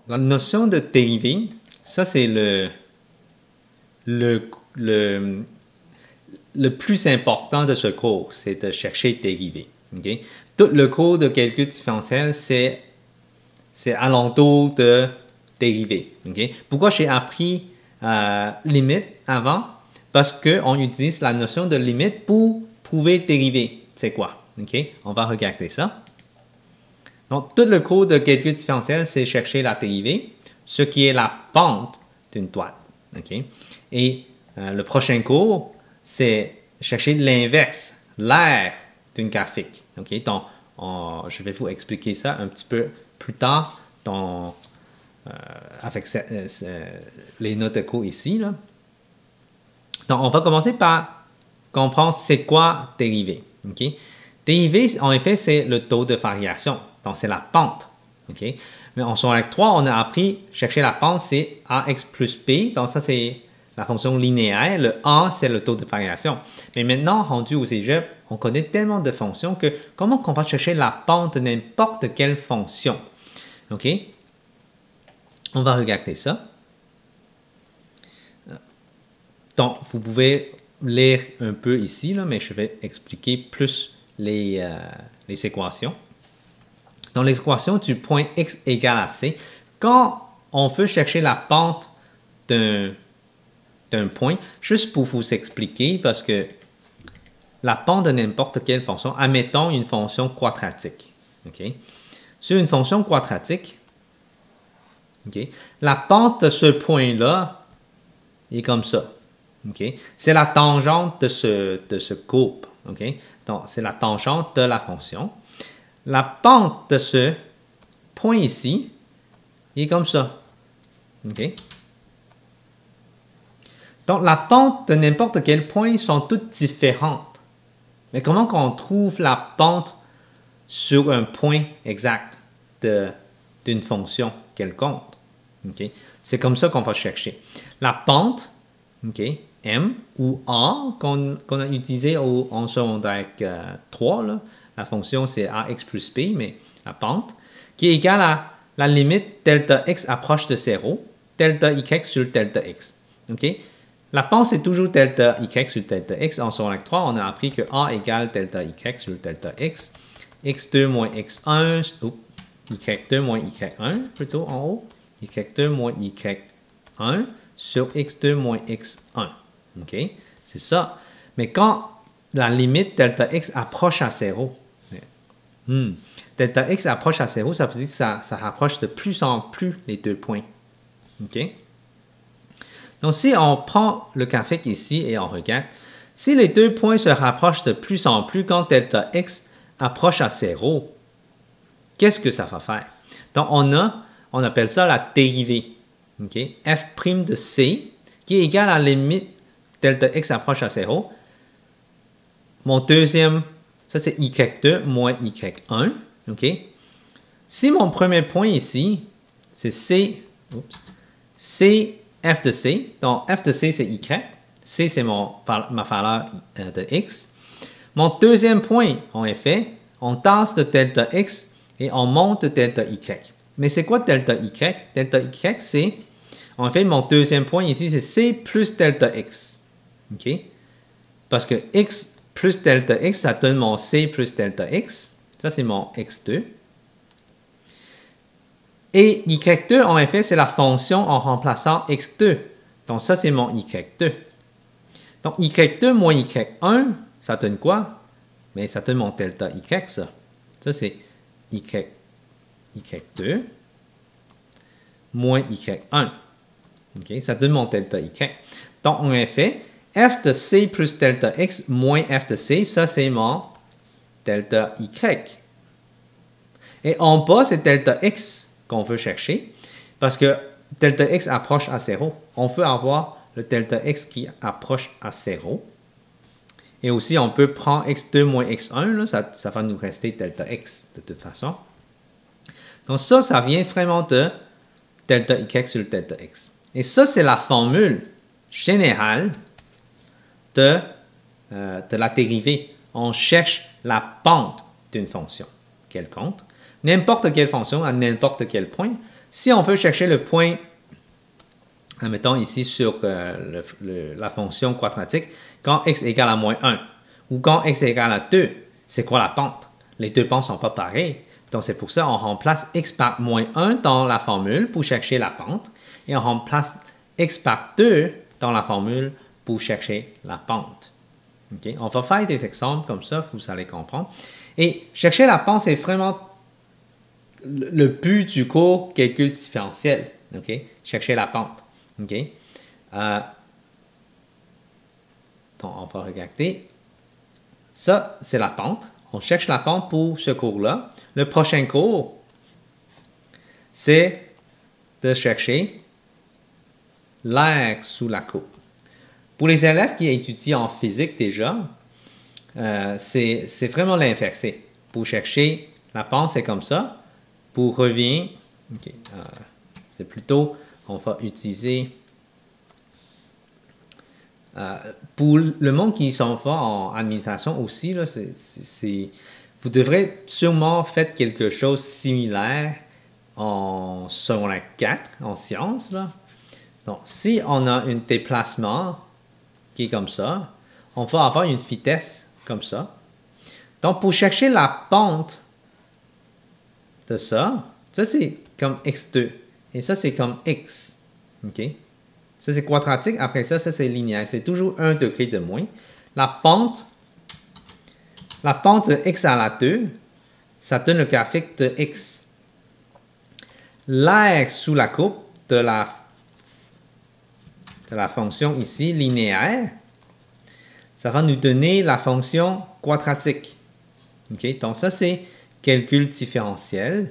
la notion de dérivée, ça c'est le, le, le plus important de ce cours, c'est de chercher dérivée. Okay? Tout le cours de calcul différentiel, c'est alentour de dérivée. Okay? Pourquoi j'ai appris limite avant? Parce qu'on utilise la notion de limite pour prouver dérivée. C'est quoi? Okay? On va regarder ça. Donc, tout le cours de calcul différentiel, c'est chercher la dérivée, ce qui est la pente d'une droite. Okay? Et le prochain cours, c'est chercher l'inverse, l'aire d'une graphique. Okay? Donc, je vais vous expliquer ça un petit peu plus tard avec les notes de cours ici. Là. Donc, on va commencer par comprendre c'est quoi dérivée. Okay? Dérivée, en effet, c'est le taux de variation. Donc, c'est la pente. Okay? Mais en secondaire 3, on a appris chercher la pente, c'est ax plus b. Donc, ça, c'est la fonction linéaire. Le a, c'est le taux de variation. Mais maintenant, rendu au cégep, on connaît tellement de fonctions que comment on va chercher la pente de n'importe quelle fonction? OK? On va regarder ça. Donc, vous pouvez lire un peu ici, là, mais je vais expliquer plus les équations. Dans l'équation du point x égale à c, quand on veut chercher la pente d'un point, juste pour vous expliquer, parce que la pente de n'importe quelle fonction, admettons une fonction quadratique. Okay? Sur une fonction quadratique, okay, la pente de ce point-là est comme ça. Okay? C'est la tangente de ce courbe. Okay? Donc, c'est la tangente de la fonction. La pente de ce point ici est comme ça. Okay? Donc, la pente de n'importe quel point sont toutes différentes. Mais comment qu'on trouve la pente sur un point exact d'une fonction quelconque? Okay? C'est comme ça qu'on va chercher. La pente, okay, M ou A qu'on a utilisé en secondaire 3, là, la fonction c'est ax plus b, mais la pente, qui est égale à la limite delta x approche de 0, delta y sur delta x. Okay? La pente c'est toujours delta y sur delta x. En secondaire 3, on a appris que A égale delta y sur delta x, x2 moins x1, y2 moins y1 plutôt en haut, y2 moins y1 sur x2 moins x1. Okay? C'est ça. Mais quand la limite delta x approche à 0, delta x approche à 0, ça veut dire que ça rapproche de plus en plus les deux points. Okay? Donc, si on prend le graphique ici et on regarde, si les deux points se rapprochent de plus en plus quand delta x approche à 0, qu'est-ce que ça va faire? Donc, on appelle ça la dérivée. Okay? F' de c qui est égal à la limite delta x approche à 0. Mon deuxième, ça c'est y2 moins y1. Okay? Si mon premier point ici, c'est c f de c, donc f de c c'est y, c c'est ma valeur de x. Mon deuxième point, en effet, on tasse de delta x et on monte de delta y. Mais c'est quoi delta y? Delta y, c'est, en fait, mon deuxième point ici, c'est c plus delta x. Okay? Parce que x plus delta x, ça donne mon c plus delta x. Ça, c'est mon x2. Et y2, en effet, c'est la fonction en remplaçant x2. Donc, ça, c'est mon y2. Donc, y2 moins y1, ça donne quoi? Mais ça donne mon delta y, ça. Ça, c'est y2 moins y1. Okay? Ça donne mon delta y. Donc, en effet, f de c plus delta x moins f de c, ça, c'est mon delta y. Et en bas, c'est delta x qu'on veut chercher, parce que delta x approche à 0. On veut avoir le delta x qui approche à 0. Et aussi, on peut prendre x2 moins x1, là, ça va nous rester delta x de toute façon. Donc ça vient vraiment de delta y sur delta x. Et ça, c'est la formule générale de la dérivée. On cherche la pente d'une fonction quelconque. N'importe quelle fonction à n'importe quel point, si on veut chercher le point, mettons ici sur la fonction quadratique, quand x égale à moins 1 ou quand x égale à 2, c'est quoi la pente? Les deux pentes ne sont pas pareilles. Donc, c'est pour ça qu'on remplace x par moins 1 dans la formule pour chercher la pente et on remplace x par 2 dans la formule pour chercher la pente. Okay? On va faire des exemples comme ça, vous allez comprendre. Et chercher la pente, c'est vraiment le but du cours calcul différentiel. Okay? Chercher la pente. Okay? Donc, on va regarder. Ça, c'est la pente. On cherche la pente pour ce cours-là. Le prochain cours, c'est de chercher l'air sous la coupe. Pour les élèves qui étudient en physique déjà, c'est vraiment l'inversé. Pour chercher la pente, c'est comme ça. Pour revenir, okay, c'est plutôt, on va utiliser, pour le monde qui sont forts en administration aussi, là, vous devrez sûrement faire quelque chose de similaire en secondaire 4, en sciences. Là. Donc, si on a un déplacement qui est comme ça, on va avoir une vitesse comme ça. Donc, pour chercher la pente de ça c'est comme x2. Et ça, c'est comme x. OK? Ça, c'est quadratique. Après ça, c'est linéaire. C'est toujours 1 degré de moins. La pente de x à la 2, ça donne le graphique de x. L'air sous la coupe de la fonction ici, linéaire, ça va nous donner la fonction quadratique. Okay? Donc, ça, c'est calcul différentiel.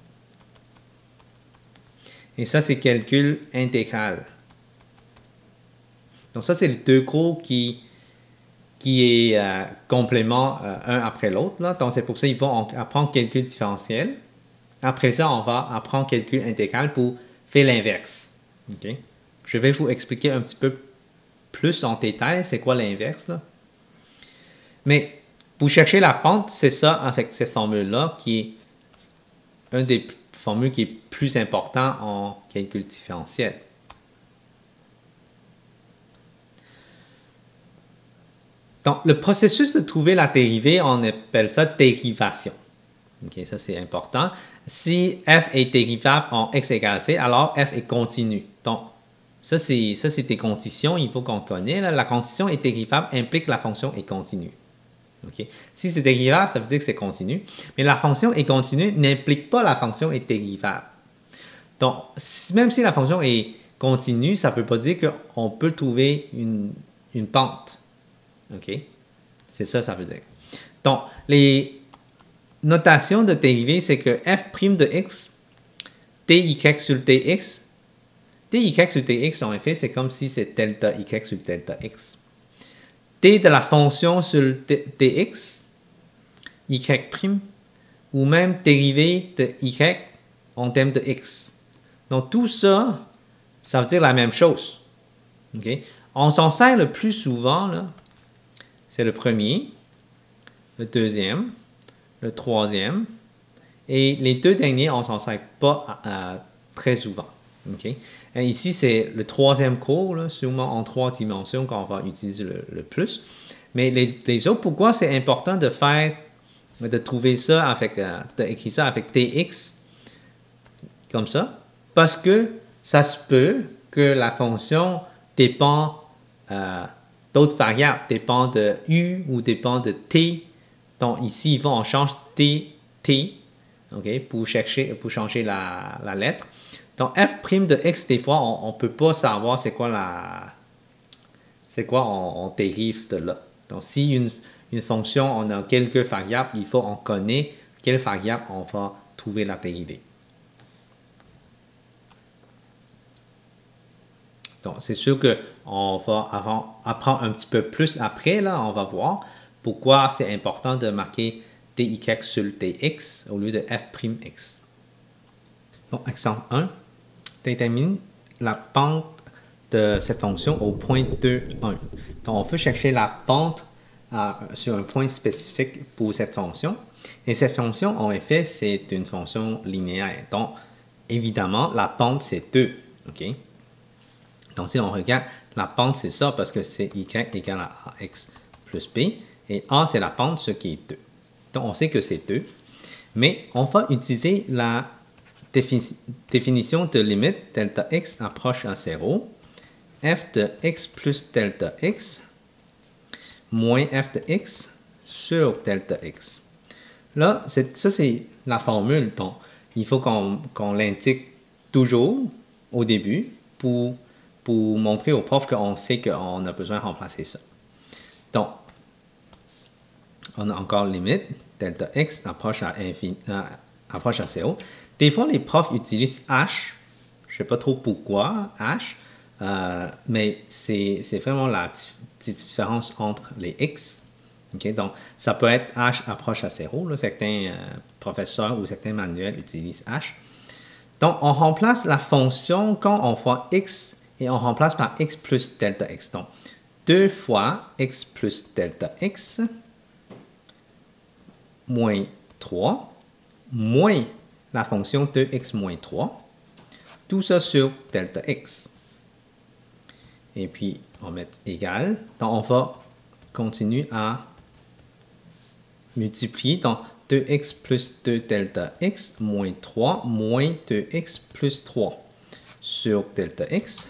Et ça, c'est calcul intégral. Donc, ça, c'est les deux cours qui est complément un après l'autre. Donc, c'est pour ça qu'ils vont apprendre calcul différentiel. Après ça, on va apprendre calcul intégral pour faire l'inverse. Okay? Je vais vous expliquer un petit peu plus en détail c'est quoi l'inverse. Mais pour chercher la pente, c'est ça avec cette formule-là qui est une des formules qui est plus importante en calcul différentiel. Donc, le processus de trouver la dérivée, on appelle ça dérivation. Okay, ça, c'est important. Si f est dérivable en x égale c, alors f est continu. Donc, ça, c'est des conditions, il faut qu'on connaisse. Là. La condition est dérivable implique que la fonction est continue. Okay? Si c'est dérivable, ça veut dire que c'est continu. Mais la fonction est continue n'implique pas la fonction est dérivable. Donc, même si la fonction est continue, ça ne veut pas dire qu'on peut trouver une pente. OK? C'est ça, ça veut dire. Donc, les notations de dérivée, c'est que f' de x, dy sur dx, dy sur dx, en effet, c'est comme si c'est delta y sur delta x. D de la fonction sur dx, y', ou même dérivée de y en termes de x. Donc, tout ça, ça veut dire la même chose. Okay? On s'en sert le plus souvent, là, c'est le premier, le deuxième, le troisième, et les deux derniers, on ne s'en sert pas très souvent. Okay? Et ici, c'est le troisième cours, là, sûrement en 3 dimensions qu'on va utiliser le plus. Mais les autres, pourquoi c'est important de trouver ça avec, d'écrire ça avec dx, comme ça? Parce que ça se peut que la fonction dépend d'autres variables, dépend de u ou dépend de t. Donc ici, on change t, okay, pour changer la lettre. Donc f' de x, des fois, on ne peut pas savoir c'est quoi on dérive de là. Donc si une fonction, on a quelques variables, il faut on connaît quelle variable on va trouver la dérivée. Donc, c'est sûr qu'on va apprendre un petit peu plus après, là, on va voir pourquoi c'est important de marquer dy sur dx au lieu de f'x. Bon, exemple 1. Détermine la pente de cette fonction au point 2, 1. Donc, on veut chercher la pente sur un point spécifique pour cette fonction. Et cette fonction, en effet, c'est une fonction linéaire. Donc, évidemment, la pente, c'est 2. OK? Donc, si on regarde, la pente, c'est ça parce que c'est y égale à ax plus b. Et a, c'est la pente, ce qui est 2. Donc, on sait que c'est 2. Mais on va utiliser la définition de limite delta x approche à 0. F de x plus delta x moins f de x sur delta x. Là, ça, c'est la formule. Donc, il faut qu'on l'indique toujours au début pour montrer au prof qu'on sait qu'on a besoin de remplacer ça. Donc, on a encore limite, delta x approche à 0. Des fois, les profs utilisent h. Je ne sais pas trop pourquoi, h, mais c'est vraiment la différence entre les x. Okay? Donc, ça peut être h approche à 0. Là, certains professeurs ou certains manuels utilisent h. Donc, on remplace la fonction quand on voit x et on remplace par x plus delta x. Donc, 2 fois x plus delta x moins 3 moins la fonction 2x moins 3. Tout ça sur delta x. Et puis, on met égal. Donc, on va continuer à multiplier. Donc, 2x plus 2 delta x moins 3 moins 2x plus 3 sur delta x.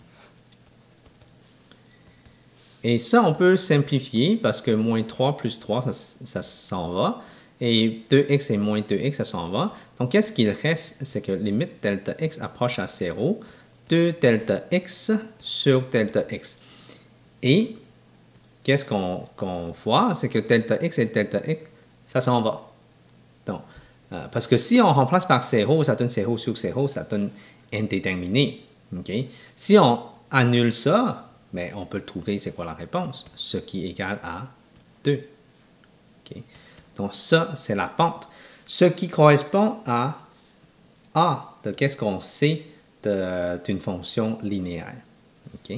Et ça, on peut simplifier parce que moins 3 plus 3, ça s'en va. Et 2x et moins 2x, ça s'en va. Donc, qu'est-ce qu'il reste? C'est que limite delta x approche à 0. 2 delta x sur delta x. Et qu'est-ce qu'on voit? C'est que delta x et delta x, ça s'en va. Donc, parce que si on remplace par 0, ça donne 0 sur 0, ça donne indéterminé. Okay? Si on annule ça, mais on peut trouver c'est quoi la réponse, ce qui est égal à 2. Okay? Donc, ça, c'est la pente. Ce qui correspond à A de qu'est-ce qu'on sait d'une fonction linéaire. Okay?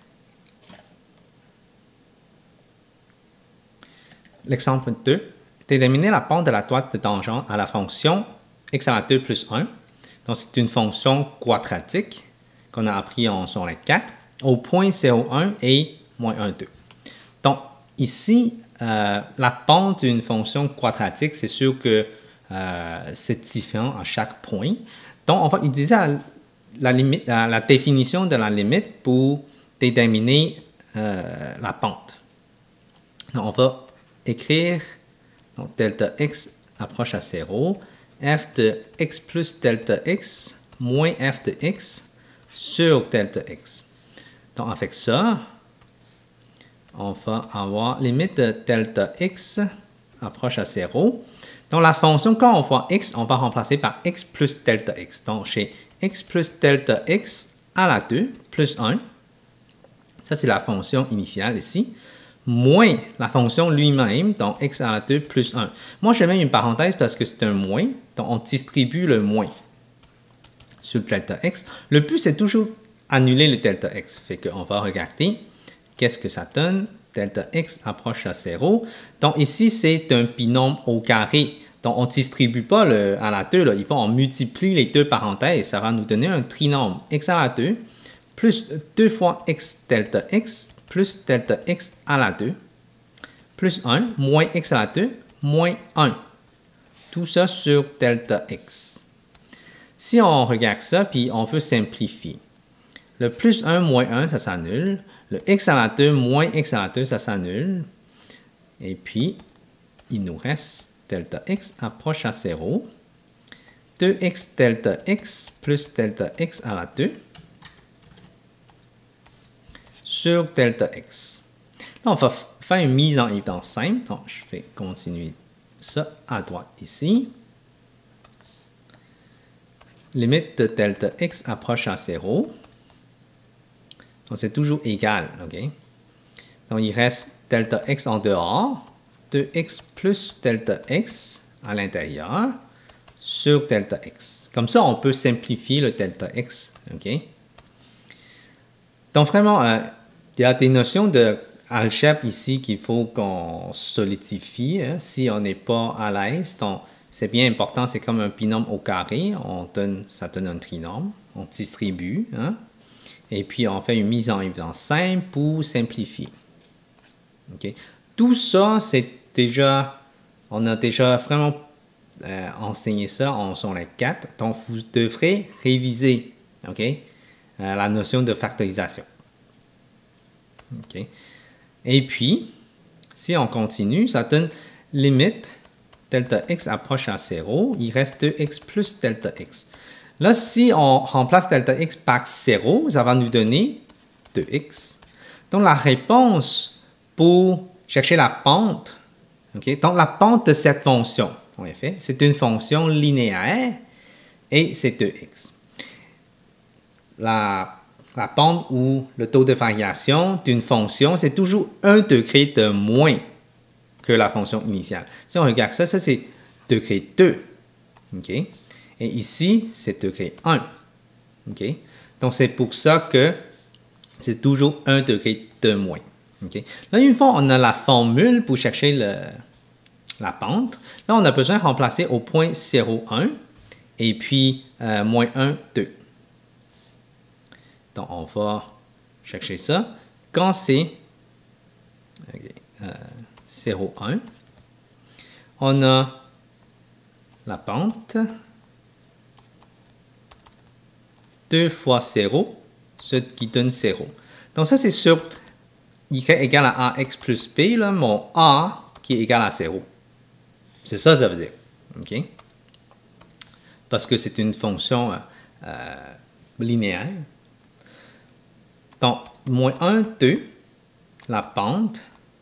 L'exemple 2. Déterminer la pente de la droite de tangente à la fonction x à la 2 plus 1. Donc, c'est une fonction quadratique qu'on a appris en secondaire 4 au point 0,1 et moins 1, 2. Donc, ici, la pente d'une fonction quadratique, c'est sûr que c'est différent à chaque point. Donc, on va utiliser la définition de la limite pour déterminer la pente. Donc, on va écrire donc, delta x approche à 0, f de x plus delta x moins f de x sur delta x. Donc, avec ça, on va avoir limite de delta x approche à 0. Donc, la fonction, quand on voit x, on va remplacer par x plus delta x. Donc, chez x plus delta x à la 2 plus 1, ça c'est la fonction initiale ici, moins la fonction lui-même, donc x à la 2 plus 1. Moi, je mets une parenthèse parce que c'est un moins, donc on distribue le moins sur delta x. Le but, c'est toujours annuler le delta x. Fait qu'on va regarder qu'est-ce que ça donne. Delta x approche à 0. Donc ici, c'est un binôme au carré. Donc on ne distribue pas à la 2. Là. Il faut en multiplier les deux parenthèses. Ça va nous donner un trinôme x à la 2 plus 2 fois x delta x plus delta x à la 2 plus 1 moins x à la 2 moins 1. Tout ça sur delta x. Si on regarde ça, puis on veut simplifier. Le plus 1 moins 1, ça s'annule. Le x à la 2 moins x à la 2, ça s'annule. Et puis, il nous reste delta x approche à 0. 2x delta x plus delta x à la 2 sur delta x. Là, on va faire une mise en évidence simple. Donc, je vais continuer ça à droite ici. Limite de delta x approche à 0. Donc, c'est toujours égal. Okay? Donc, il reste delta x en dehors, 2x plus delta x à l'intérieur sur delta x. Comme ça, on peut simplifier le delta x. Okay? Donc, vraiment, il y a des notions d'algèbre ici qu'il faut qu'on solidifie. Hein, si on n'est pas à l'aise, donc c'est bien important, c'est comme un binôme au carré. Ça donne un trinôme. On distribue. Hein? Et puis, on fait une mise en évidence simple pour simplifier. Okay? Tout ça, on a déjà vraiment enseigné ça en secondaire 4. Donc, vous devrez réviser la notion de factorisation. Okay? Et puis, si on continue, ça donne limite delta x approche à 0, il reste 2x plus delta x. Là, si on remplace delta x par 0, ça va nous donner 2x. Donc, la réponse pour chercher la pente, donc la pente de cette fonction, en effet, c'est une fonction linéaire et c'est 2x. La pente ou le taux de variation d'une fonction, c'est toujours 1 degré de moins que la fonction initiale. Si on regarde ça, c'est degré 2. Okay? Et ici, c'est degré 1. Okay? Donc, c'est pour ça que c'est toujours 1 degré de moins. Okay? Là, une fois on a la formule pour chercher la pente, là, on a besoin de remplacer au point 0, 1 et puis moins 1, 2. Donc, on va chercher ça. Quand c'est 0, 1, on a la pente 2 fois 0, ce qui donne 0. Donc, ça, c'est sur y égale à ax plus b, là, mon a qui est égal à 0. C'est ça, ça veut dire. OK? Parce que c'est une fonction linéaire. Donc, moins 1, 2, la pente,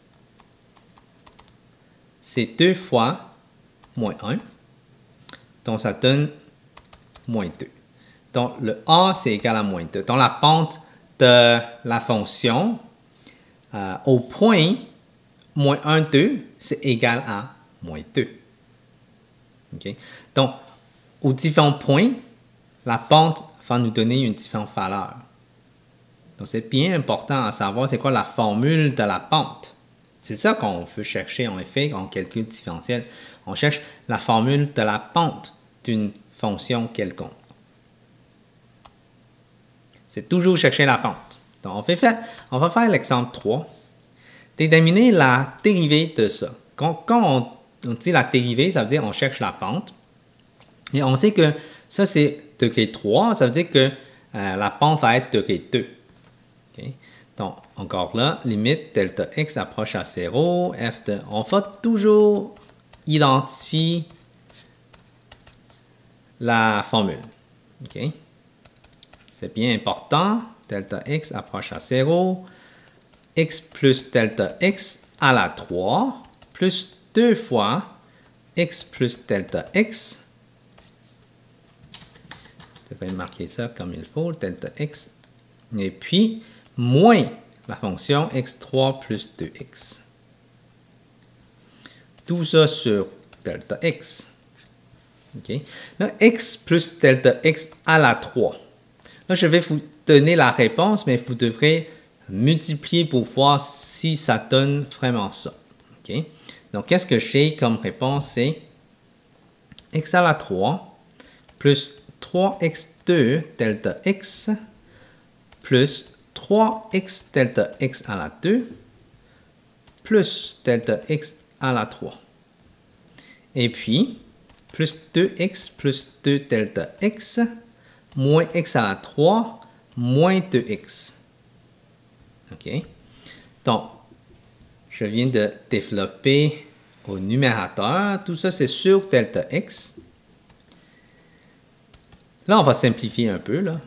c'est 2 fois moins 1. Donc, ça donne moins 2. Donc, le A, c'est égal à moins 2. Donc, la pente de la fonction au point moins 1, 2, c'est égal à moins 2. Okay? Donc, aux différents points, la pente va nous donner une différente valeur. Donc, c'est bien important à savoir c'est quoi la formule de la pente. C'est ça qu'on veut chercher, en effet, en calcul différentiel. On cherche la formule de la pente d'une fonction quelconque. C'est toujours chercher la pente. Donc, on va faire l'exemple 3. Déterminer la dérivée de ça. Quand on dit la dérivée, ça veut dire qu'on cherche la pente. Et on sait que ça, c'est degré 3. Ça veut dire que la pente va être degré 2. Okay? Donc, encore là, limite delta x approche à 0, f de... On va toujours identifier la formule. Okay? C'est bien important. Delta x approche à 0. X plus delta x à la 3 plus 2 fois x plus delta x. Je devrais marquer ça comme il faut, delta x. Et puis, moins la fonction x3 plus 2x. Tout ça sur delta x. Okay. Là, x plus delta x à la 3. Là, je vais vous donner la réponse, mais vous devrez multiplier pour voir si ça donne vraiment ça. Okay. Donc, qu'est-ce que j'ai comme réponse? C'est x à la 3 plus 3x2 delta x plus 3x delta x à la 2 plus delta x à la 3. Et puis, plus 2x plus 2 delta x moins x à la 3 moins 2x. OK? Donc, je viens de développer au numérateur. Tout ça, c'est sur delta x. Là, on va simplifier un peu. Là.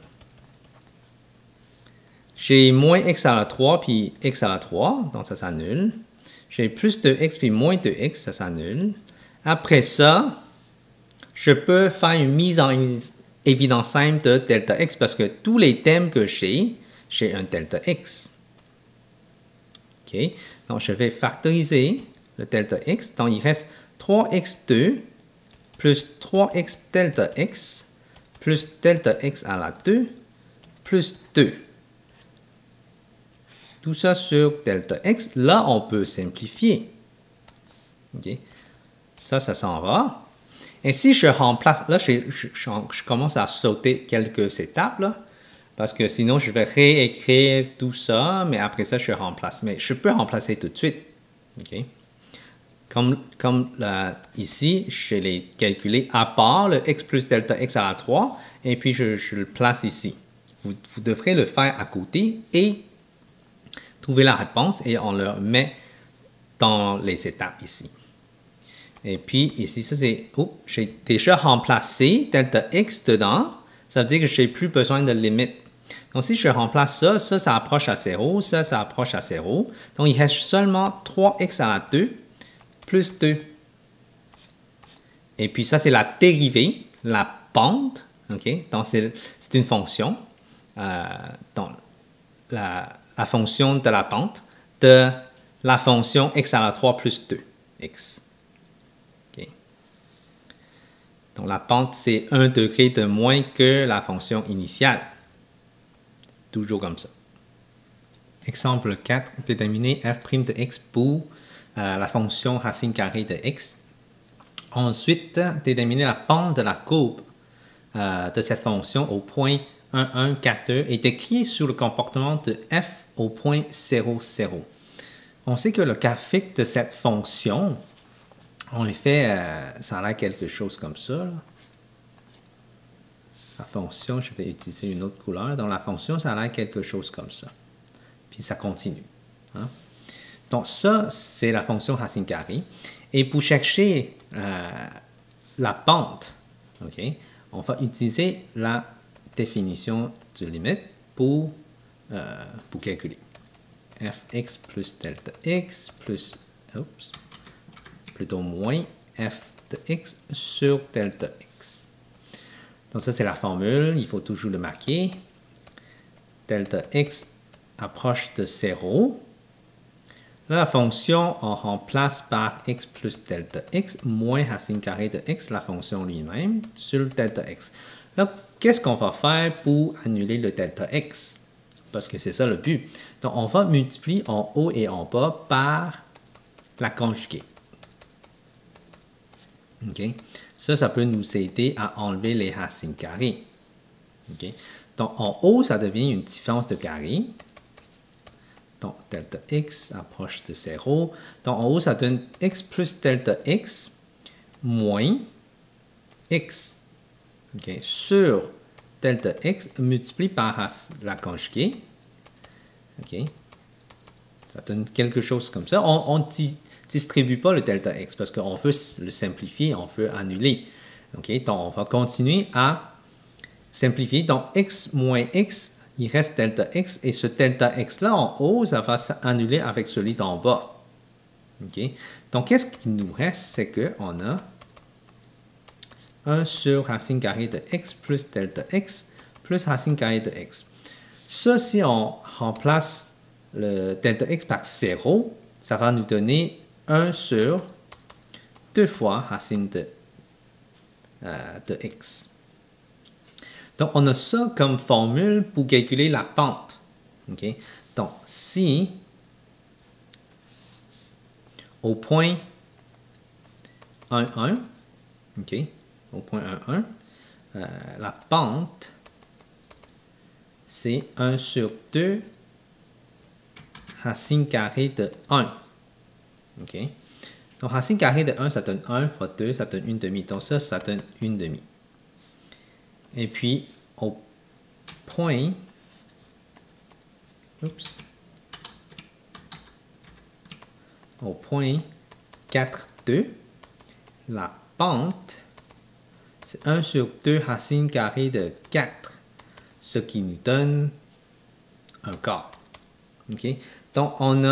J'ai moins x à la 3 puis x à la 3, donc ça s'annule. J'ai plus de x puis moins de x, ça s'annule. Après ça, je peux faire une mise en évidence simple de delta x parce que tous les thèmes que j'ai un delta x. OK? Donc, je vais factoriser le delta x. Donc, il reste 3x2 plus 3x delta x plus delta x à la 2 plus 2. Tout ça sur delta x. Là, on peut simplifier. Okay. Ça s'en va. Et si je remplace, là, je commence à sauter quelques étapes, là, parce que sinon, je vais réécrire tout ça, mais après ça, je remplace. Mais je peux remplacer tout de suite. OK? Comme là, ici, je l'ai calculé à part le x plus delta x à la 3, et puis je le place ici. Vous devrez le faire à côté et trouver la réponse, et on le met dans les étapes ici. Et puis ici, ça c'est, j'ai déjà remplacé delta x dedans, ça veut dire que je n'ai plus besoin de limite. Donc si je remplace ça, ça approche à 0, ça approche à 0. Donc il reste seulement 3x à la 2 plus 2. Et puis ça c'est la dérivée, la pente, ok? Donc c'est une fonction, donc la fonction de la pente de la fonction x à la 3 plus 2, x. Okay. Donc la pente, c'est 1 degré de moins que la fonction initiale. Toujours comme ça. Exemple 4, déterminer f' de x pour la fonction racine carrée de x. Ensuite, déterminer la pente de la courbe de cette fonction au point 1, 1, 4 est écrit sur le comportement de f au point 0, 0. On sait que le graphique de cette fonction, en effet, ça a l'air quelque chose comme ça. Là. La fonction, je vais utiliser une autre couleur. Dans la fonction, ça a l'air quelque chose comme ça. Puis ça continue. Hein? Donc ça, c'est la fonction racine carrée. Et pour chercher la pente, okay, on va utiliser la définition de limite pour calculer. Fx plus delta x plus, plutôt moins f de x sur delta x. Donc ça c'est la formule, il faut toujours le marquer. Delta x approche de 0. Là, la fonction, on remplace par x plus delta x moins racine carrée de x, la fonction lui-même, sur delta x. Là, qu'est-ce qu'on va faire pour annuler le delta x? Parce que c'est ça le but. Donc, on va multiplier en haut et en bas par la conjuguée. Okay? Ça peut nous aider à enlever les racines carrées. Okay? Donc, en haut, ça devient une différence de carré. Donc, delta x approche de 0. Donc, en haut, ça donne x plus delta x moins x sur delta x multiplié par la conjuguée. OK? Ça donne quelque chose comme ça. On ne distribue pas le delta x parce qu'on veut le simplifier, on veut annuler. OK? Donc, on va continuer à simplifier. Donc, x moins x, il reste delta x, et ce delta x-là en haut, ça va s'annuler avec celui d'en bas. Okay? Donc, qu'est-ce qui nous reste? C'est qu'on a 1 sur racine carrée de x plus delta x plus racine carrée de x. Ça, si on remplace le delta x par 0, ça va nous donner 1 sur 2 fois racine de x. Donc, on a ça comme formule pour calculer la pente. Okay? Donc, si au point 1, 1, okay, au point 1, 1, la pente, c'est 1 sur 2 racine carrée de 1. Okay? Donc, racine carrée de 1, ça donne 1 fois 2, ça donne 1 demi. Donc, ça donne 1 demi. Et puis, au point, au point 4, 2, la pente, c'est 1 sur 2 racine carrée de 4, ce qui nous donne un quart. Okay? Donc,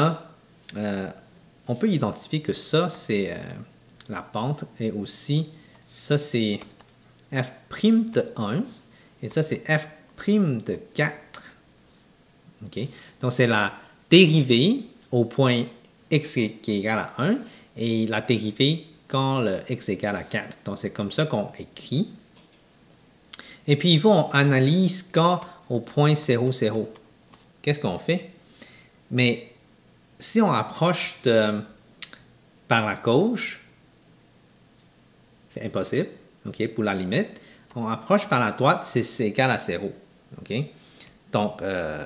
on peut identifier que ça, c'est la pente, et aussi, ça, c'est f' de 1, et ça, c'est f' de 4. Okay? Donc, c'est la dérivée au point x qui est égal à 1, et la dérivée quand le x est égal à 4. Donc, c'est comme ça qu'on écrit. Et puis, on analyse quand au point 0, 0. Qu'est-ce qu'on fait? Mais si on approche par la gauche, c'est impossible. OK, pour la limite. On approche par la droite, c'est égal à 0. OK? Donc,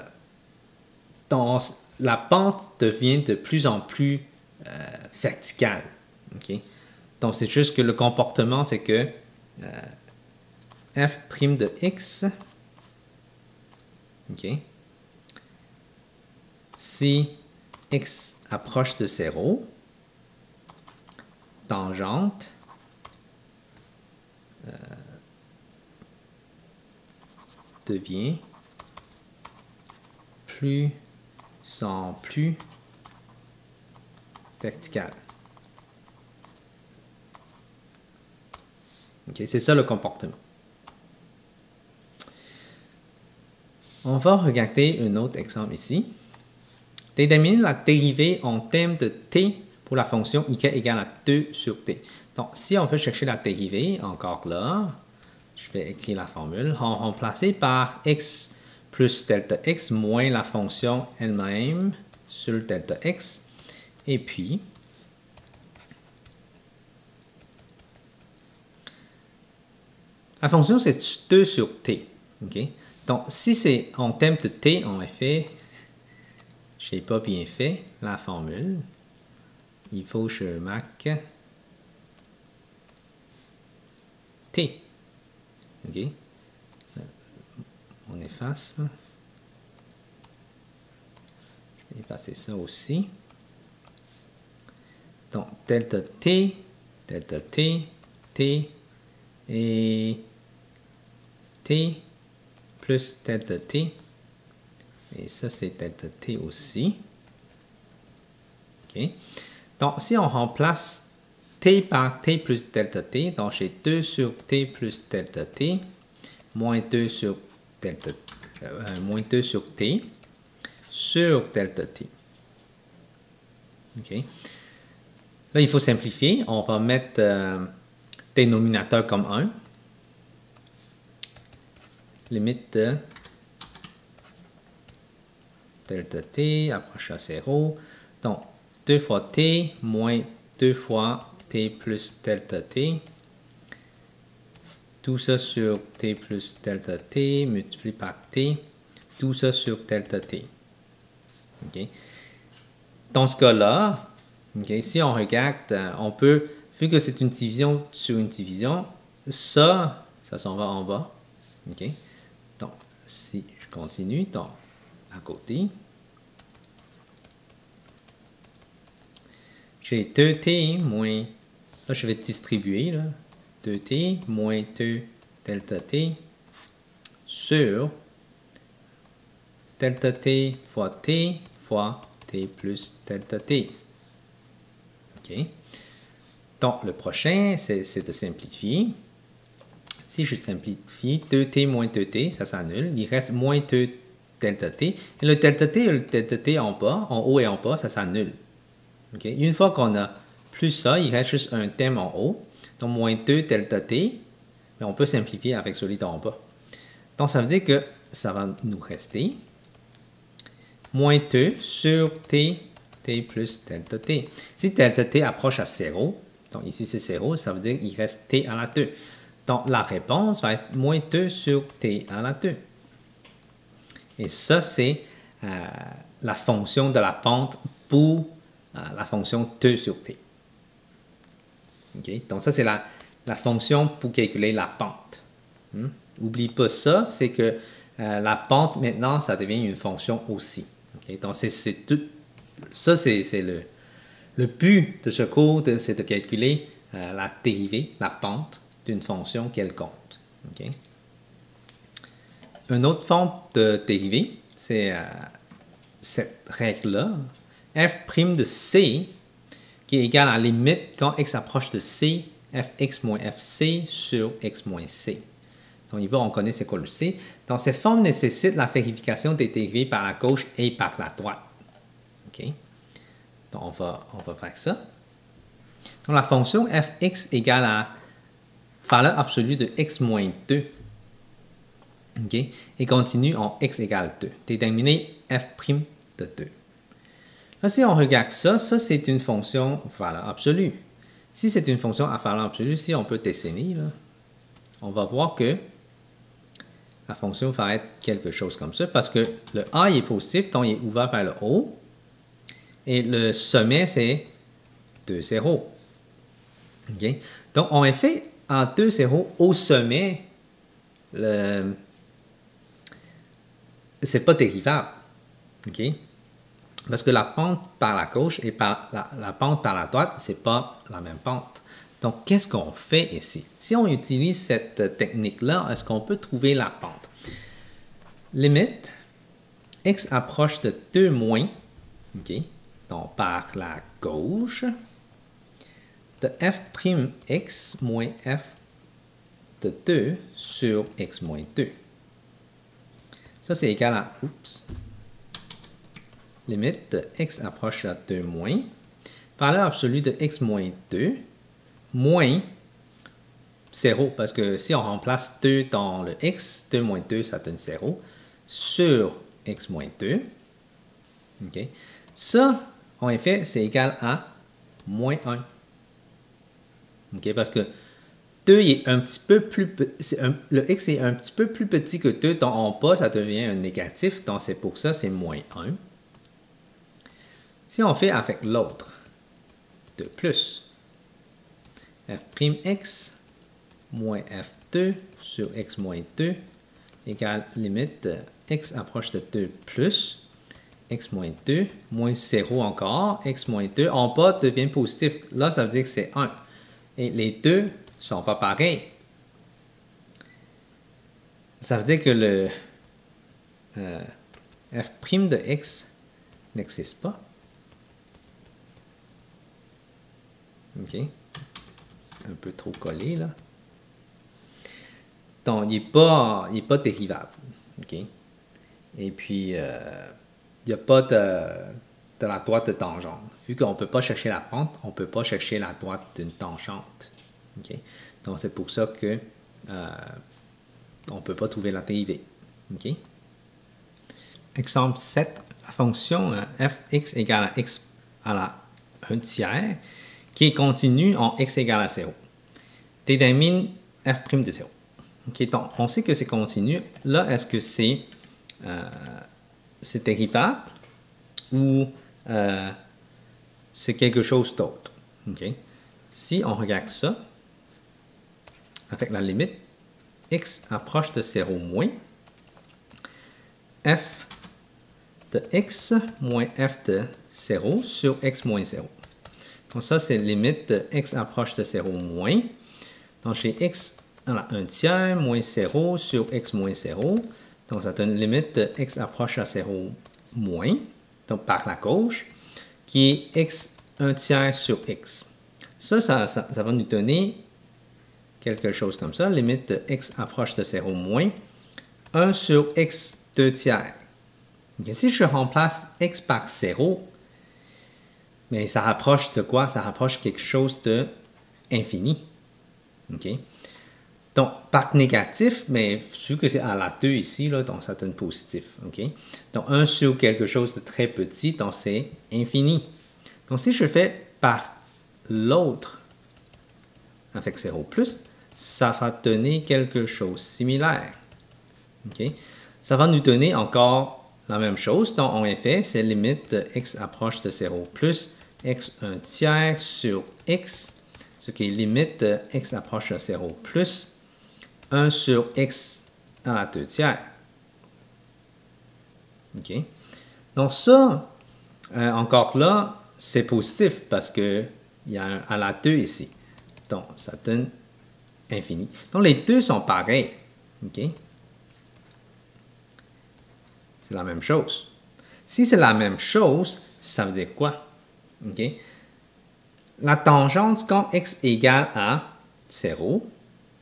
la pente devient de plus en plus verticale. OK? Donc, c'est juste que le comportement, c'est que f' de x, OK, si x approche de 0, tangente devient plus en plus verticale. OK, c'est ça le comportement. On va regarder un autre exemple ici. Déterminer la dérivée en termes de t pour la fonction y égale à 2 sur t. Donc, si on veut chercher la dérivée, encore là, je vais écrire la formule, remplacer par x plus delta x moins la fonction elle-même sur delta x. Et puis, la fonction, c'est 2 sur t. Okay? Donc, si c'est en termes de t, en effet, je n'ai pas bien fait la formule. Il faut que je marque t. OK? On efface. Je vais effacer ça aussi. Donc, delta t, t et t plus delta t. Et ça, c'est delta t aussi. OK? Donc, si on remplace t par t plus delta t, donc j'ai 2 sur t plus delta t, moins 2 sur t, sur delta t. OK? Là, il faut simplifier. On va mettre dénominateur comme 1. Limite de delta t approche à 0. Donc, 2 fois t moins 2 fois t plus delta t. Tout ça sur t plus delta t multiplié par t. Tout ça sur delta t. Okay. Dans ce cas-là, okay, si on regarde, on peut, vu que c'est une division sur une division, ça s'en va en bas. Okay. Donc, si je continue, donc, à côté, j'ai 2t moins, là je vais distribuer, là, 2t moins 2 delta t sur delta t fois t plus delta t. OK. Donc, le prochain, c'est de simplifier. Si je simplifie, 2t moins 2t, ça s'annule. Il reste moins 2 delta t. Et le delta t en bas, en haut et en bas, ça s'annule. Okay? Une fois qu'on a plus ça, il reste juste un terme en haut. Donc, moins 2 delta t. Mais on peut simplifier avec celui d'en bas. Donc, ça veut dire que ça va nous rester moins 2 sur t plus delta t. Si delta t approche à 0, donc ici c'est 0, ça veut dire qu'il reste t à la 2. Donc, la réponse va être moins 2 sur t à la 2. Et ça, c'est la fonction de la pente pour la fonction 2 sur t. Okay? Donc, ça, c'est la fonction pour calculer la pente. N'oublie pas ça, c'est que la pente, maintenant, ça devient une fonction aussi. Okay? Donc, ça, c'est le but de ce cours, c'est de calculer la dérivée, la pente d'une fonction quelconque. Okay? Une autre forme de dérivée, c'est cette règle-là, f' de c, qui est égale à la limite quand x approche de c, fx moins fc sur x moins c. Donc, on connaît c'est quoi le c. Donc, cette forme nécessite la vérification des dérivées par la gauche et par la droite. Okay? Donc, on va faire ça. Donc, la fonction fx égale à valeur absolue de x moins 2. Okay? Et continue en x égale 2. Déterminer f' de 2. Là, si on regarde ça c'est une fonction valeur absolue. Si c'est une fonction à valeur absolue, si on peut dessiner, là, on va voir que la fonction va être quelque chose comme ça parce que le A il est positif, donc il est ouvert vers le haut. Et le sommet, c'est 2, 0. Okay? Donc, en effet, en 2, 0, au sommet, c'est pas dérivable. Okay? Parce que la pente par la gauche et la pente par la droite, c'est pas la même pente. Donc, qu'est-ce qu'on fait ici? Si on utilise cette technique-là, est-ce qu'on peut trouver la pente? Limite, x approche de 2 moins, okay? Donc par la gauche, de f'x moins f de 2 sur x moins 2. Ça, c'est égal à, limite de x approche à 2 moins, valeur absolue de x moins 2, moins 0, parce que si on remplace 2 dans le x, 2 moins 2, ça donne 0, sur x moins 2. Okay. Ça, en effet, c'est égal à moins 1. Okay, parce que 2 est un petit peu plus petit, le x est un petit peu plus petit que 2, donc en bas, ça devient un négatif, donc c'est pour ça, c'est moins 1. Si on fait avec l'autre, de plus, f'x moins f2 sur x moins 2 égale limite de x approche de 2 plus x moins 2, moins 0 encore, x moins 2, en bas devient positif. Là, ça veut dire que c'est 1. Et les deux ne sont pas pareils. Ça veut dire que le f' de x n'existe pas. OK. C'est un peu trop collé, là. Donc, il n'est pas dérivable. OK. Et puis, il n'y a pas de la droite de tangente. Vu qu'on ne peut pas chercher la pente, on ne peut pas chercher la droite d'une tangente. Okay? Donc, c'est pour ça que on ne peut pas trouver la dérivée. Okay? Exemple 7, la fonction fx égale à x à la 1 tiers qui est continue en x égale à 0. Détermine f' de 0. Okay? Donc, on sait que c'est continu. Là, est-ce que c'est dérivable ou c'est quelque chose d'autre. Okay? Si on regarde ça, avec la limite, x approche de 0 moins, f de x moins f de 0 sur x moins 0. Donc ça, c'est limite de x approche de 0 moins. Donc chez x à la 1 tiers moins 0 sur x moins 0. Donc ça donne limite de x approche à 0 moins, donc par la gauche, qui est x 1 tiers sur x. Ça va nous donner quelque chose comme ça, limite de x approche de 0 moins, 1 sur x 2 tiers. Okay, si je remplace x par 0, mais ça rapproche de quoi? Ça rapproche quelque chose de infini. Okay? Donc, par négatif, mais vu que c'est à la 2 ici, là, donc ça donne positif. Okay? Donc, 1 sur quelque chose de très petit, donc c'est infini. Donc, si je fais par l'autre avec 0 plus, ça va donner quelque chose de similaire. Okay? Ça va nous donner encore la même chose. Donc, en effet, c'est limite de x approche de 0 plus x 1 tiers sur x, ce qui est limite de x approche de 0 plus 1 sur x à la 2 tiers. OK? Donc ça, encore là, c'est positif parce qu'il y a un à la 2 ici. Donc, ça donne infini. Donc, les deux sont pareils. OK? C'est la même chose. Si c'est la même chose, ça veut dire quoi? OK? La tangente, quand x égale à 0,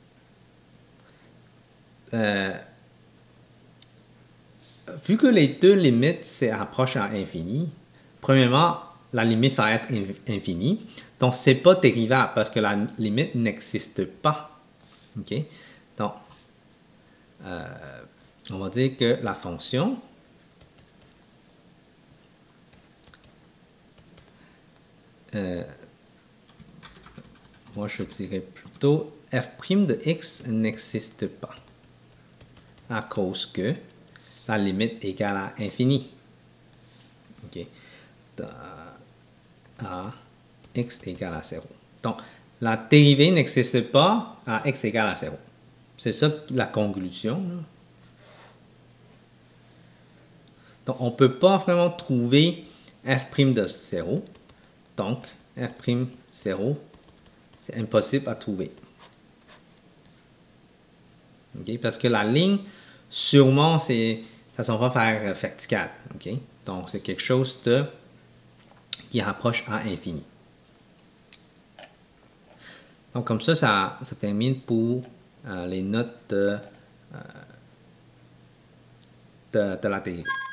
vu que les deux limites s'approchent à infini, premièrement, la limite va être infinie. Donc, ce n'est pas dérivable parce que la limite n'existe pas. OK? Donc, on va dire que la fonction moi, je dirais plutôt f' de x n'existe pas à cause que la limite est égale à infini. OK. À x égale à 0. Donc, la dérivée n'existe pas à x égale à 0. C'est ça la conclusion. Là. Donc, on ne peut pas vraiment trouver f' de 0. Donc, f' 0, c'est impossible à trouver. Okay? Parce que la ligne, sûrement, ça ne sont pas faire vertical. Okay? Donc, c'est quelque chose qui rapproche à infini. Donc, comme ça termine pour les notes de la dérivée.